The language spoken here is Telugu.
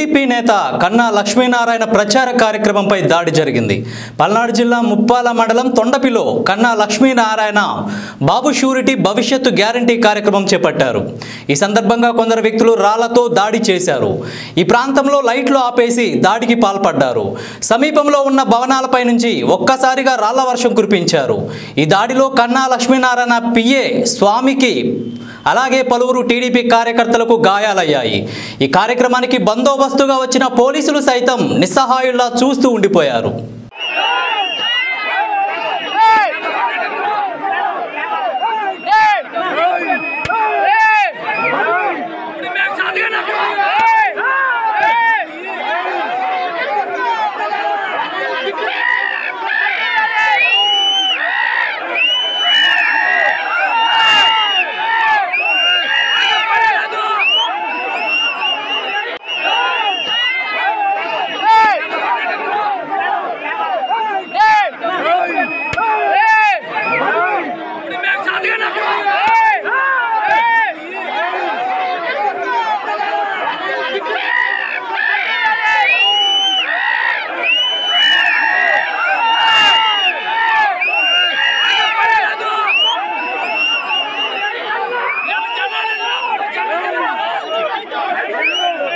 టీడీపీ నేత కన్నా లక్ష్మీనారాయణ ప్రచార కార్యక్రమంపై దాడి జరిగింది. పల్నాడు జిల్లా ముప్పాల మండలం తొండపిలో కన్నా లక్ష్మీనారాయణ బాబు షూరిటీ భవిష్యత్తు గ్యారంటీ కార్యక్రమం చేపట్టారు. ఈ సందర్భంగా కొందరు వ్యక్తులు రాళ్లతో దాడి చేశారు. ఈ ప్రాంతంలో లైట్లు ఆపేసి దాడికి పాల్పడ్డారు. సమీపంలో ఉన్న భవనాలపై నుంచి ఒక్కసారిగా రాళ్ల వర్షం కురిపించారు. ఈ దాడిలో కన్నా లక్ష్మీనారాయణ పిఏ స్వామికి అలాగే పలువురు టీడీపీ కార్యకర్తలకు గాయాలయ్యాయి. ఈ కార్యక్రమానికి బందోబస్తుగా వచ్చిన పోలీసులు సైతం నిస్సహాయుల్లా చూస్తూ ఉండిపోయారు.